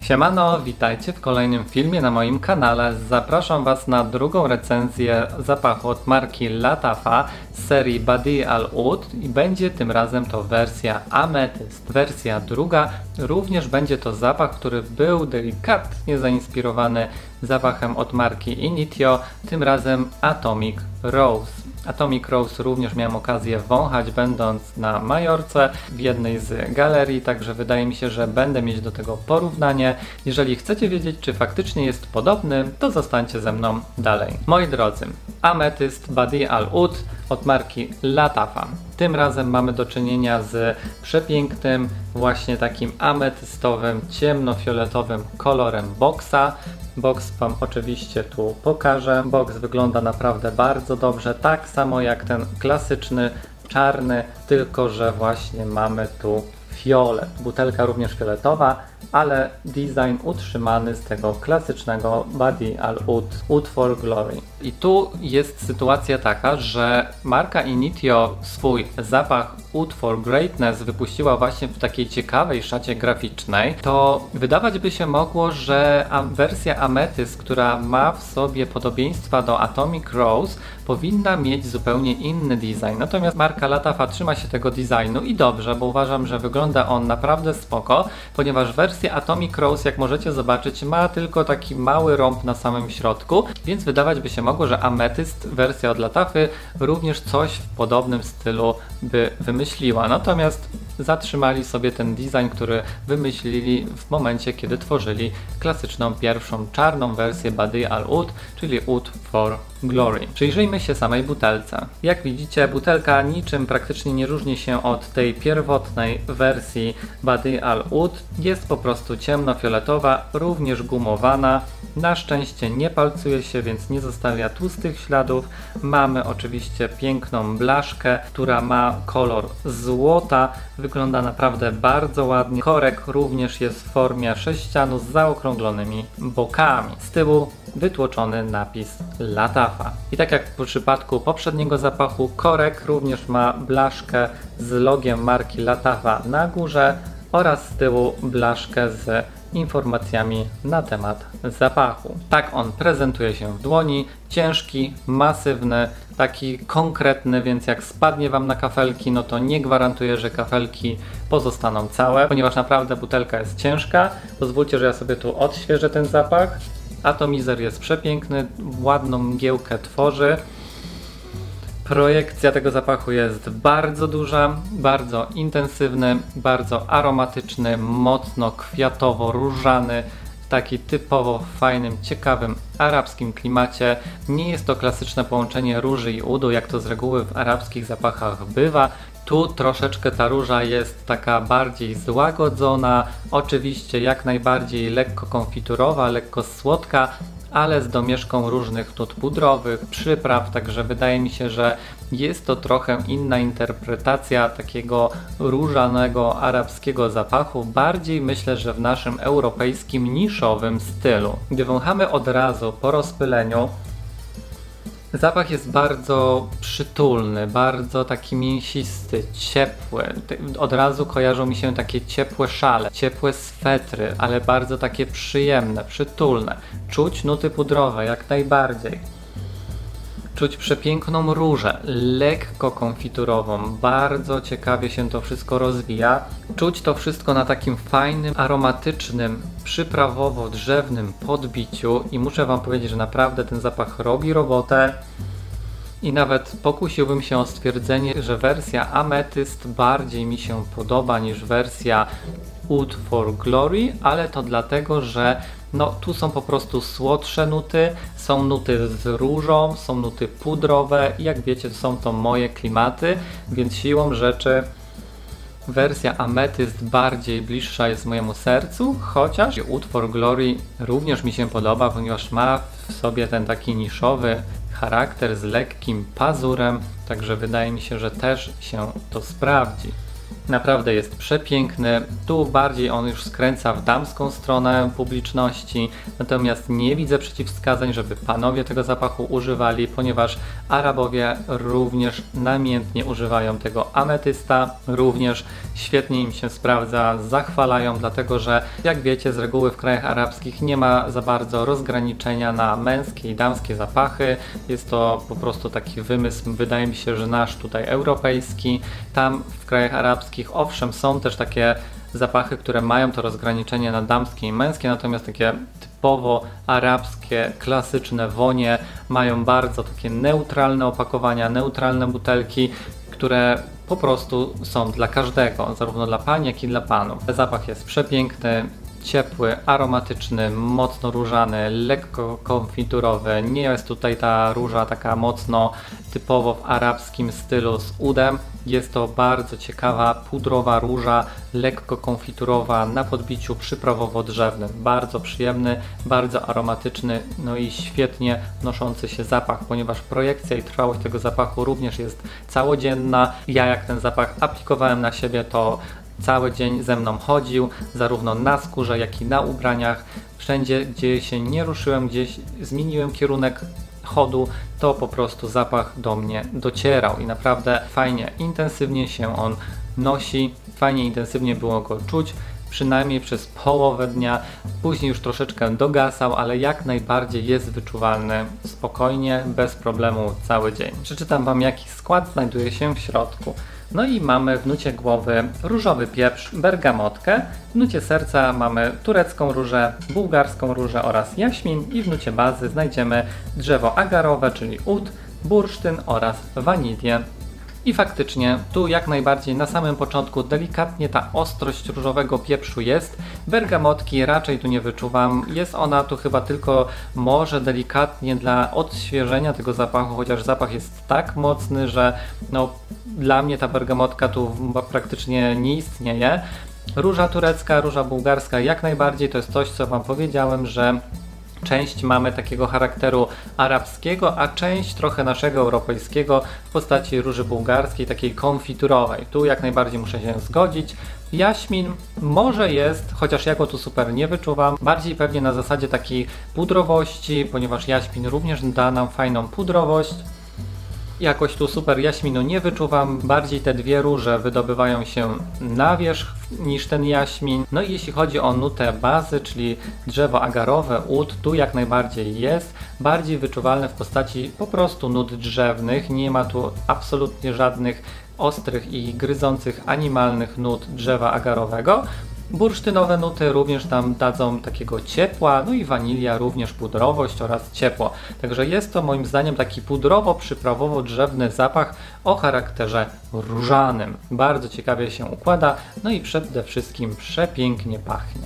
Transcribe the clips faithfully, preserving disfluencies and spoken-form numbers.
Siemano, witajcie w kolejnym filmie na moim kanale. Zapraszam Was na drugą recenzję zapachu od marki Lattafa z serii Badi Al Oud i będzie tym razem to wersja Amethyst. Wersja druga, również będzie to zapach, który był delikatnie zainspirowany zapachem od marki Initio, tym razem Atomic Rose. Atomic Rose również miałem okazję wąchać, będąc na Majorce w jednej z galerii, także wydaje mi się, że będę mieć do tego porównanie. Jeżeli chcecie wiedzieć, czy faktycznie jest podobny, to zostańcie ze mną dalej. Moi drodzy, Amethyst Badi Al Oud od marki Lattafa. Tym razem mamy do czynienia z przepięknym, właśnie takim ametystowym, ciemnofioletowym kolorem boksa. Boks Wam oczywiście tu pokażę. Boks wygląda naprawdę bardzo dobrze, tak samo jak ten klasyczny czarny, tylko że właśnie mamy tu fiolet. Butelka również fioletowa, ale design utrzymany z tego klasycznego Badi Al Oud, Oud for Glory. I tu jest sytuacja taka, że marka Initio swój zapach Oud for Greatness wypuściła właśnie w takiej ciekawej szacie graficznej. To wydawać by się mogło, że wersja Amethyst, która ma w sobie podobieństwa do Atomic Rose, powinna mieć zupełnie inny design. Natomiast marka Lattafa trzyma się tego designu i dobrze, bo uważam, że wygląda on naprawdę spoko, ponieważ wersja Atomic Rose, jak możecie zobaczyć, ma tylko taki mały rąb na samym środku, więc wydawać by się mogło, że Amethyst, wersja od Lattafy, również coś w podobnym stylu by wymyśliła. Natomiast zatrzymali sobie ten design, który wymyślili w momencie, kiedy tworzyli klasyczną pierwszą czarną wersję Badi Al Oud, czyli Oud for Glory. Przyjrzyjmy się samej butelce. Jak widzicie, butelka niczym praktycznie nie różni się od tej pierwotnej wersji Badi Al Oud. Jest po prostu ciemnofioletowa, również gumowana. Na szczęście nie palcuje się, więc nie zostawia tłustych śladów. Mamy oczywiście piękną blaszkę, która ma kolor złota. Wygląda naprawdę bardzo ładnie. Korek również jest w formie sześcianu z zaokrąglonymi bokami. Z tyłu wytłoczony napis Lattafa. I tak jak w przypadku poprzedniego zapachu, korek również ma blaszkę z logiem marki Lattafa na górze oraz z tyłu blaszkę z informacjami na temat zapachu. Tak on prezentuje się w dłoni, ciężki, masywny, taki konkretny, więc jak spadnie Wam na kafelki, no to nie gwarantuję, że kafelki pozostaną całe, ponieważ naprawdę butelka jest ciężka. Pozwólcie, że ja sobie tu odświeżę ten zapach. Atomizer jest przepiękny, ładną mgiełkę tworzy. Projekcja tego zapachu jest bardzo duża, bardzo intensywny, bardzo aromatyczny, mocno kwiatowo-różany, w taki typowo fajnym, ciekawym arabskim klimacie. Nie jest to klasyczne połączenie róży i udu, jak to z reguły w arabskich zapachach bywa. Tu troszeczkę ta róża jest taka bardziej złagodzona, oczywiście jak najbardziej lekko konfiturowa, lekko słodka, ale z domieszką różnych nut pudrowych, przypraw, także wydaje mi się, że jest to trochę inna interpretacja takiego różanego arabskiego zapachu, bardziej myślę, że w naszym europejskim niszowym stylu. Gdy wąchamy od razu po rozpyleniu, zapach jest bardzo przytulny, bardzo taki mięsisty, ciepły. Od razu kojarzą mi się takie ciepłe szale, ciepłe swetry, ale bardzo takie przyjemne, przytulne. Czuć nuty pudrowe jak najbardziej. Czuć przepiękną różę, lekko konfiturową, bardzo ciekawie się to wszystko rozwija. Czuć to wszystko na takim fajnym, aromatycznym, przyprawowo-drzewnym podbiciu i muszę Wam powiedzieć, że naprawdę ten zapach robi robotę. I nawet pokusiłbym się o stwierdzenie, że wersja Amethyst bardziej mi się podoba niż wersja Oud for Glory, ale to dlatego, że no, tu są po prostu słodsze nuty, są nuty z różą, są nuty pudrowe i jak wiecie, są to moje klimaty, więc siłą rzeczy wersja Amethyst bardziej bliższa jest mojemu sercu, chociaż Oud for Glory również mi się podoba, ponieważ ma w sobie ten taki niszowy charakter z lekkim pazurem, także wydaje mi się, że też się to sprawdzi. Naprawdę jest przepiękny. Tu bardziej on już skręca w damską stronę publiczności, natomiast nie widzę przeciwwskazań, żeby panowie tego zapachu używali, ponieważ Arabowie również namiętnie używają tego ametysta, również świetnie im się sprawdza, zachwalają, dlatego że jak wiecie, z reguły w krajach arabskich nie ma za bardzo rozgraniczenia na męskie i damskie zapachy. Jest to po prostu taki wymysł, wydaje mi się, że nasz tutaj europejski. Tam w krajach arabskich owszem są też takie zapachy, które mają to rozgraniczenie na damskie i męskie, natomiast takie typowo arabskie, klasyczne wonie mają bardzo takie neutralne opakowania, neutralne butelki, które po prostu są dla każdego, zarówno dla pań, jak i dla panów. Zapach jest przepiękny, ciepły, aromatyczny, mocno różany, lekko konfiturowy. Nie jest tutaj ta róża taka mocno typowo w arabskim stylu z udem. Jest to bardzo ciekawa, pudrowa róża, lekko konfiturowa, na podbiciu przyprawowo-drzewnym. Bardzo przyjemny, bardzo aromatyczny, no i świetnie noszący się zapach, ponieważ projekcja i trwałość tego zapachu również jest całodzienna. Ja jak ten zapach aplikowałem na siebie, to cały dzień ze mną chodził, zarówno na skórze, jak i na ubraniach. Wszędzie, gdzie się nie ruszyłem, gdzieś zmieniłem kierunek chodu, to po prostu zapach do mnie docierał i naprawdę fajnie, intensywnie się on nosi, fajnie, intensywnie było go czuć, przynajmniej przez połowę dnia, później już troszeczkę dogasał, ale jak najbardziej jest wyczuwalny spokojnie, bez problemu cały dzień. Przeczytam Wam, jaki skład znajduje się w środku. No i mamy w nucie głowy różowy pieprz, bergamotkę, w nucie serca mamy turecką różę, bułgarską różę oraz jaśmin i w nucie bazy znajdziemy drzewo agarowe, czyli ud, bursztyn oraz wanilię. I faktycznie tu jak najbardziej na samym początku delikatnie ta ostrość różowego pieprzu jest, bergamotki raczej tu nie wyczuwam, jest ona tu chyba tylko może delikatnie dla odświeżenia tego zapachu, chociaż zapach jest tak mocny, że no, dla mnie ta bergamotka tu praktycznie nie istnieje. Róża turecka, róża bułgarska jak najbardziej to jest coś, co Wam powiedziałem, że część mamy takiego charakteru arabskiego, a część trochę naszego europejskiego w postaci róży bułgarskiej, takiej konfiturowej. Tu jak najbardziej muszę się zgodzić. Jaśmin może jest, chociaż ja go tu super nie wyczuwam, bardziej pewnie na zasadzie takiej pudrowości, ponieważ jaśmin również da nam fajną pudrowość. Jakoś tu super jaśminu nie wyczuwam, bardziej te dwie róże wydobywają się na wierzch niż ten jaśmin. No i jeśli chodzi o nutę bazy, czyli drzewo agarowe, ud, tu jak najbardziej jest, bardziej wyczuwalne w postaci po prostu nut drzewnych, nie ma tu absolutnie żadnych ostrych i gryzących animalnych nut drzewa agarowego. Bursztynowe nuty również tam dadzą takiego ciepła, no i wanilia również pudrowość oraz ciepło. Także jest to moim zdaniem taki pudrowo-przyprawowo-drzewny zapach o charakterze różanym. Bardzo ciekawie się układa, no i przede wszystkim przepięknie pachnie.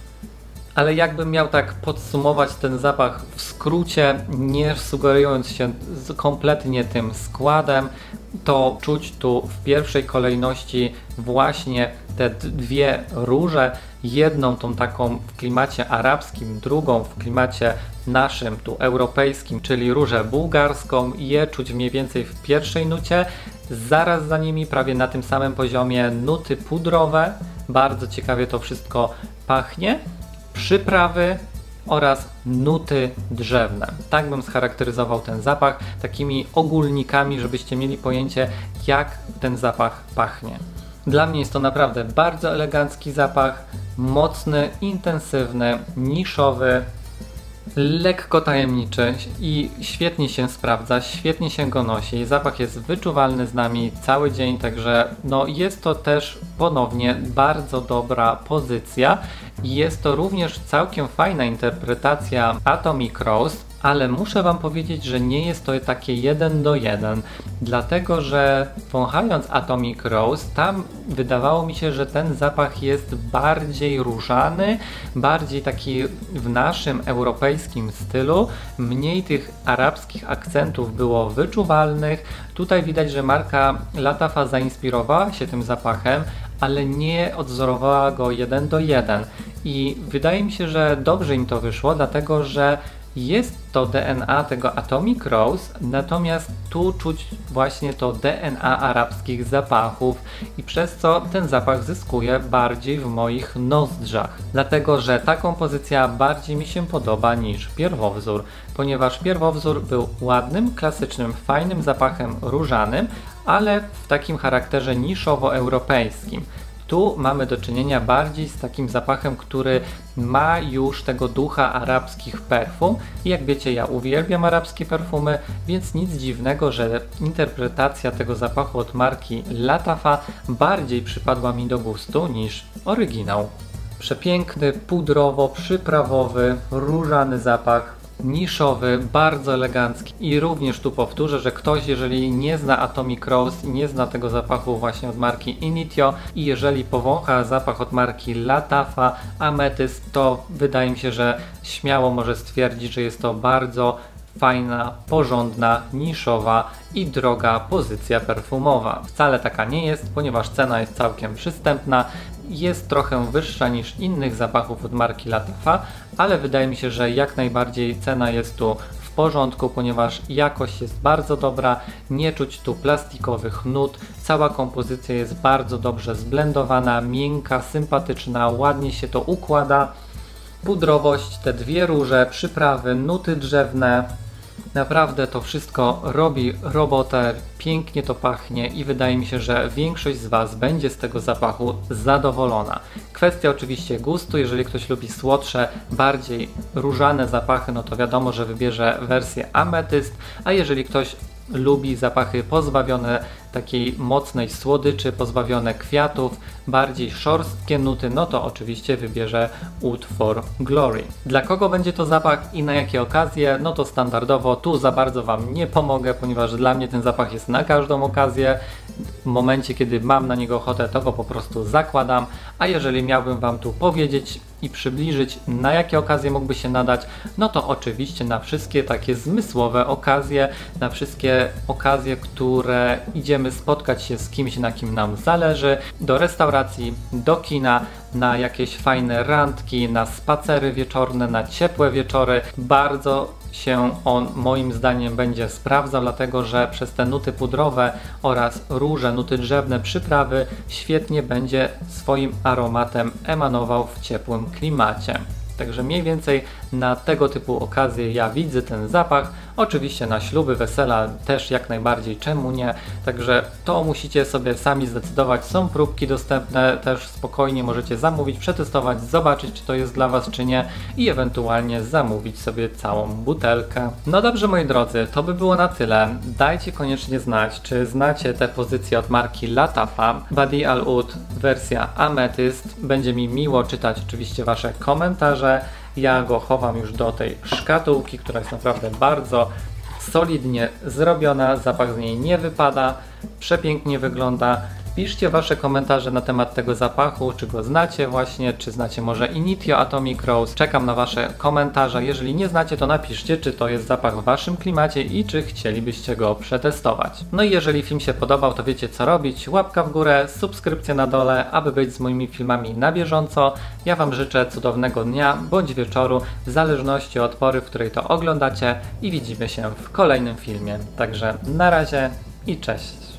Ale jakbym miał tak podsumować ten zapach w skrócie, nie sugerując się kompletnie tym składem, to czuć tu w pierwszej kolejności właśnie te dwie róże, jedną tą taką w klimacie arabskim, drugą w klimacie naszym, tu europejskim, czyli różę bułgarską, je czuć mniej więcej w pierwszej nucie, zaraz za nimi prawie na tym samym poziomie nuty pudrowe, bardzo ciekawie to wszystko pachnie, przyprawy oraz nuty drzewne. Tak bym scharakteryzował ten zapach takimi ogólnikami, żebyście mieli pojęcie, jak ten zapach pachnie. Dla mnie jest to naprawdę bardzo elegancki zapach, mocny, intensywny, niszowy, lekko tajemniczy i świetnie się sprawdza, świetnie się go nosi. Zapach jest wyczuwalny z nami cały dzień, także no jest to też ponownie bardzo dobra pozycja. Jest to również całkiem fajna interpretacja Atomic Rose, ale muszę Wam powiedzieć, że nie jest to takie jeden do jeden, dlatego że wąchając Atomic Rose, tam wydawało mi się, że ten zapach jest bardziej różany, bardziej taki w naszym europejskim stylu, mniej tych arabskich akcentów było wyczuwalnych. Tutaj widać, że marka Latafa zainspirowała się tym zapachem, ale nie odzorowała go jeden do jeden i wydaje mi się, że dobrze im to wyszło, dlatego że Jest to D N A tego Atomic Rose, natomiast tu czuć właśnie to D N A arabskich zapachów i przez co ten zapach zyskuje bardziej w moich nozdrzach. Dlatego, że ta kompozycja bardziej mi się podoba niż pierwowzór, ponieważ pierwowzór był ładnym, klasycznym, fajnym zapachem różanym, ale w takim charakterze niszowo-europejskim. Tu mamy do czynienia bardziej z takim zapachem, który ma już tego ducha arabskich perfum i jak wiecie, ja uwielbiam arabskie perfumy, więc nic dziwnego, że interpretacja tego zapachu od marki Lattafa bardziej przypadła mi do gustu niż oryginał. Przepiękny, pudrowo-przyprawowy, różany zapach, niszowy, bardzo elegancki i również tu powtórzę, że ktoś, jeżeli nie zna Atomic Rose i nie zna tego zapachu właśnie od marki Initio i jeżeli powącha zapach od marki Lattafa Amethyst, to wydaje mi się, że śmiało może stwierdzić, że jest to bardzo fajna, porządna, niszowa i droga pozycja perfumowa. Wcale taka nie jest, ponieważ cena jest całkiem przystępna, jest trochę wyższa niż innych zapachów od marki Lattafa, ale wydaje mi się, że jak najbardziej cena jest tu w porządku, ponieważ jakość jest bardzo dobra, nie czuć tu plastikowych nut, cała kompozycja jest bardzo dobrze zblendowana, miękka, sympatyczna, ładnie się to układa. Pudrowość, te dwie róże, przyprawy, nuty drzewne, naprawdę to wszystko robi robotę, pięknie to pachnie i wydaje mi się, że większość z Was będzie z tego zapachu zadowolona. Kwestia oczywiście gustu, jeżeli ktoś lubi słodsze, bardziej różane zapachy, no to wiadomo, że wybierze wersję Amethyst, a jeżeli ktoś lubi zapachy pozbawione takiej mocnej słodyczy, pozbawione kwiatów, bardziej szorstkie nuty, no to oczywiście wybierze Oud for Glory. Dla kogo będzie to zapach i na jakie okazje? No to standardowo tu za bardzo Wam nie pomogę, ponieważ dla mnie ten zapach jest na każdą okazję. W momencie, kiedy mam na niego ochotę, to go po prostu zakładam, a jeżeli miałbym Wam tu powiedzieć i przybliżyć, na jakie okazje mógłby się nadać, no to oczywiście na wszystkie takie zmysłowe okazje, na wszystkie okazje, które idziemy spotkać się z kimś, na kim nam zależy, do restauracji, do kina, na jakieś fajne randki, na spacery wieczorne, na ciepłe wieczory. Bardzo się on moim zdaniem będzie sprawdzał, dlatego że przez te nuty pudrowe oraz róże, nuty drzewne, przyprawy świetnie będzie swoim aromatem emanował w ciepłym klimacie. Także mniej więcej na tego typu okazje ja widzę ten zapach. Oczywiście na śluby, wesela też jak najbardziej, czemu nie. Także to musicie sobie sami zdecydować. Są próbki dostępne, też spokojnie możecie zamówić, przetestować, zobaczyć, czy to jest dla Was, czy nie i ewentualnie zamówić sobie całą butelkę. No dobrze, moi drodzy, to by było na tyle. Dajcie koniecznie znać, czy znacie te pozycje od marki Lattafa. Badi Al Oud wersja Amethyst. Będzie mi miło czytać oczywiście Wasze komentarze. Ja go chowam już do tej szkatułki, która jest naprawdę bardzo solidnie zrobiona, zapach z niej nie wypada, przepięknie wygląda. Piszcie Wasze komentarze na temat tego zapachu, czy go znacie właśnie, czy znacie może Initio Atomic Rose. Czekam na Wasze komentarze. Jeżeli nie znacie, to napiszcie, czy to jest zapach w Waszym klimacie i czy chcielibyście go przetestować. No i jeżeli film się podobał, to wiecie co robić. Łapka w górę, subskrypcja na dole, aby być z moimi filmami na bieżąco. Ja Wam życzę cudownego dnia bądź wieczoru, w zależności od pory, w której to oglądacie i widzimy się w kolejnym filmie. Także na razie i cześć!